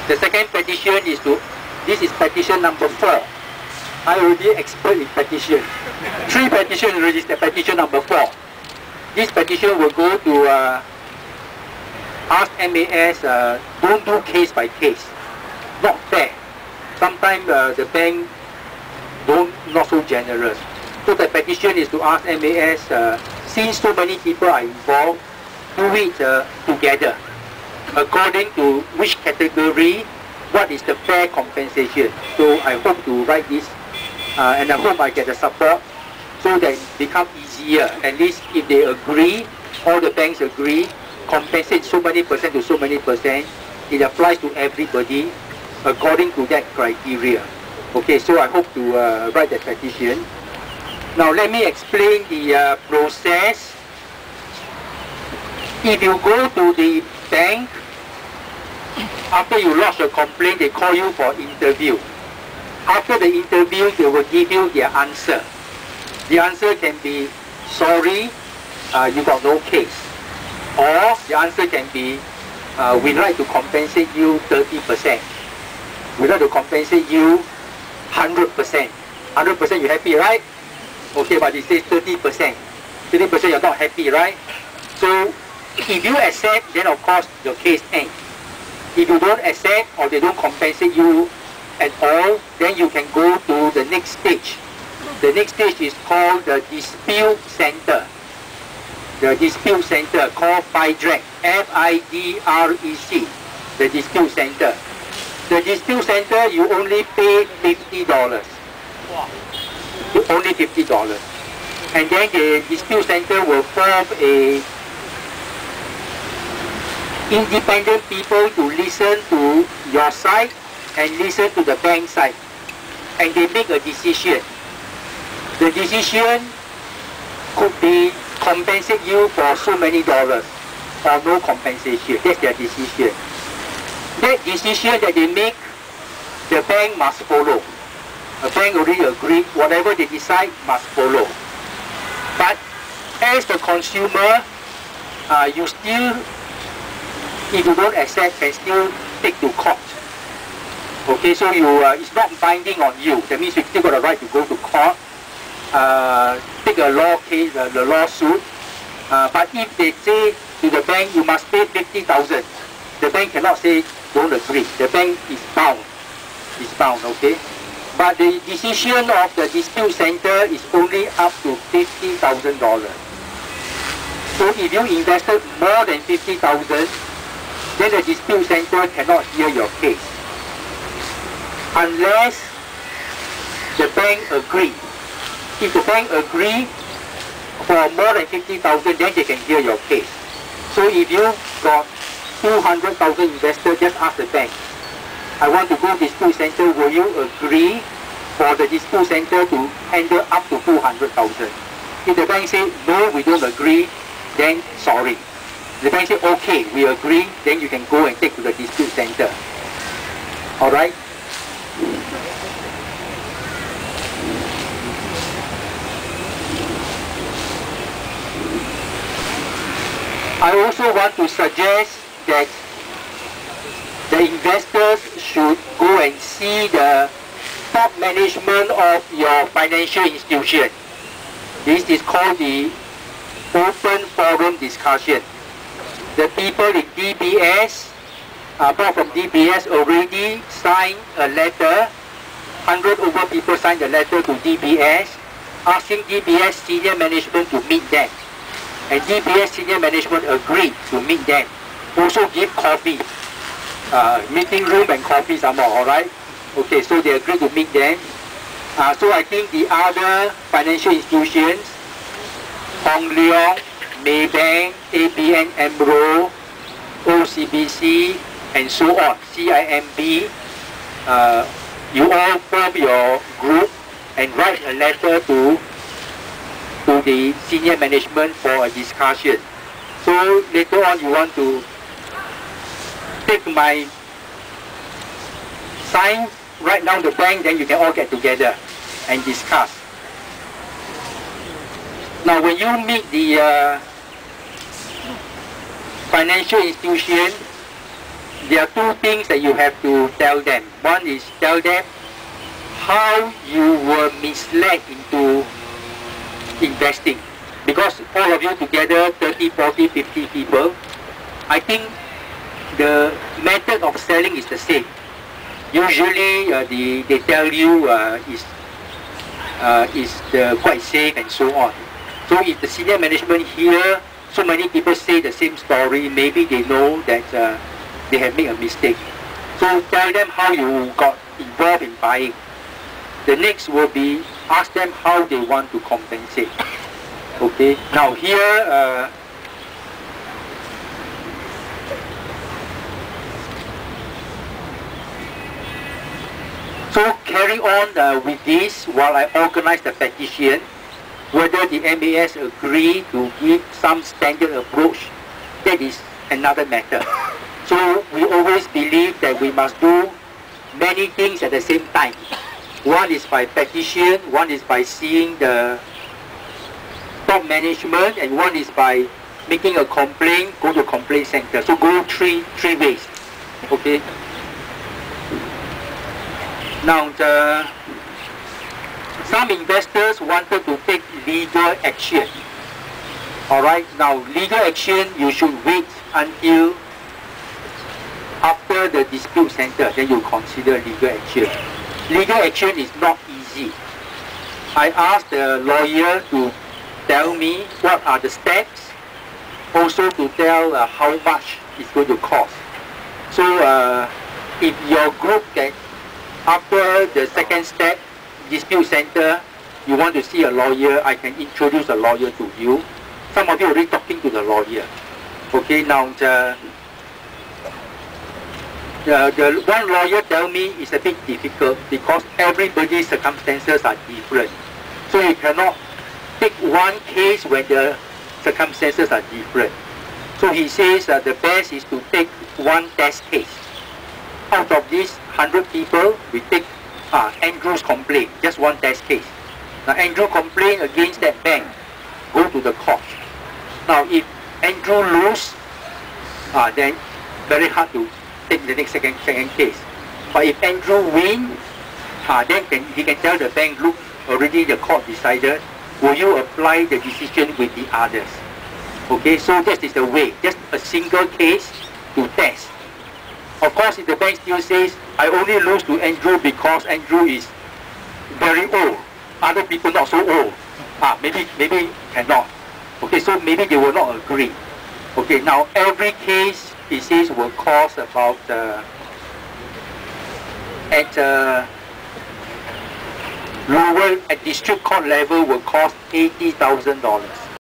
The second petition is this is petition number 4. I already expert in petition. 3 petitions already, petition number 4. This petition will go to ask MAS, don't do case by case. Not fair. Sometimes the bank not so generous. So the petition is to ask MAS, since so many people are involved, do it together. According to which category, what is the fair compensation. So I hope to write this and I hope I get the support so that it becomes easier. At least if they agree, all the banks agree, compensate so many percent to so many percent, it applies to everybody according to that criteria. Okay, so I hope to write that petition. Now let me explain the process. If you go to the bank, after you lodge a complaint, they call you for interview. After the interview, they will give you their answer. The answer can be, sorry, you got no case. Or the answer can be, we'd like to compensate you 30%. We'd like to compensate you 100%. 100% you happy, right? Okay, but it says 30%. 30% you're not happy, right? So if you accept, then of course your case ends. If you don't accept or they don't compensate you at all, then you can go to the next stage. The next stage is called the dispute center. The dispute center called FIDREC, F-I-D-R-E-C, the dispute center. The dispute center, you only pay $50. Wow. Only $50. And then the dispute center will form a independent people to listen to your side and listen to the bank side. And they make a decision. The decision could be compensate you for so many dollars or no compensation. That's their decision. That decision that they make, the bank must follow. The bank already agreed, whatever they decide must follow. But as the consumer, you still, if you don't accept, can still take to court. Okay, so it's not binding on you. That means you still got a right to go to court, take a law case, the lawsuit. But if they say to the bank, you must pay 50,000, the bank cannot say don't agree. The bank is bound. It's bound, okay? But the decision of the dispute center is only up to $50,000. So if you invested more than 50,000, then the dispute center cannot hear your case. Unless the bank agrees. If the bank agrees for more than 50,000, then they can hear your case. So if you got 200,000 invested, just ask the bank, I want to go to dispute center, will you agree for the dispute center to handle up to 200,000? If the bank say, no, we don't agree, then sorry. The bank say, okay, we agree, then you can go and take to the dispute center. Alright? I also want to suggest that the investors should go and see the top management of your financial institution. This is called the open forum discussion. The people in DBS, apart from DBS, already signed a letter. 100 over people signed a letter to DBS asking DBS senior management to meet them. And DBS senior management agreed to meet them. Also give coffee, meeting room and coffee some more, alright? Okay, so they agreed to meet them. So I think the other financial institutions, Hong Leong, Maybank, ABN AMRO, OCBC, and so on, CIMB, you all form your group and write a letter to the senior management for a discussion. So later on you want to take my sign, write down the bank, then you can all get together and discuss. Now when you meet the financial institution, there are two things that you have to tell them. One is tell them how you were misled into investing. Because all of you together, 30, 40, 50 people, I think the method of selling is the same. Usually they tell you is quite safe and so on. So if the senior management here, so many people say the same story, maybe they know that they have made a mistake. So tell them how you got involved in buying. The next will be ask them how they want to compensate. Okay, now here so carry on with this while I organize the petition. Whether the MAS agree to give some standard approach, that is another matter. So we always believe that we must do many things at the same time. One is by petition, one is by seeing the top management, and one is by making a complaint, go to complaint center. So go three ways. Okay. Now some investors wanted to take legal action. Alright, now legal action you should wait until after the dispute center, then you consider legal action. Legal action is not easy. I asked the lawyer to tell me what are the steps, also to tell how much it's going to cost. So if your group that after the second step, dispute center, you want to see a lawyer, I can introduce a lawyer to you. Some of you are already talking to the lawyer. Okay, now the one lawyer tell me it's a bit difficult because everybody's circumstances are different. So you cannot take one case when the circumstances are different. So he says that the best is to take one test case. Out of these 100 people, we take Andrew's complaint, just one test case. Now Andrew complained against that bank, go to the court. Now if Andrew lose, then very hard to take the next second case. But if Andrew win, then he can tell the bank, look, already the court decided, will you apply the decision with the others? Okay, so that is the way, just a single case to test. Of course, if the bank still says, I only lose to Andrew because Andrew is very old, other people not so old, maybe cannot. Okay, so maybe they will not agree. Okay, now every case, he says, will cost about, at district court level, will cost $80,000.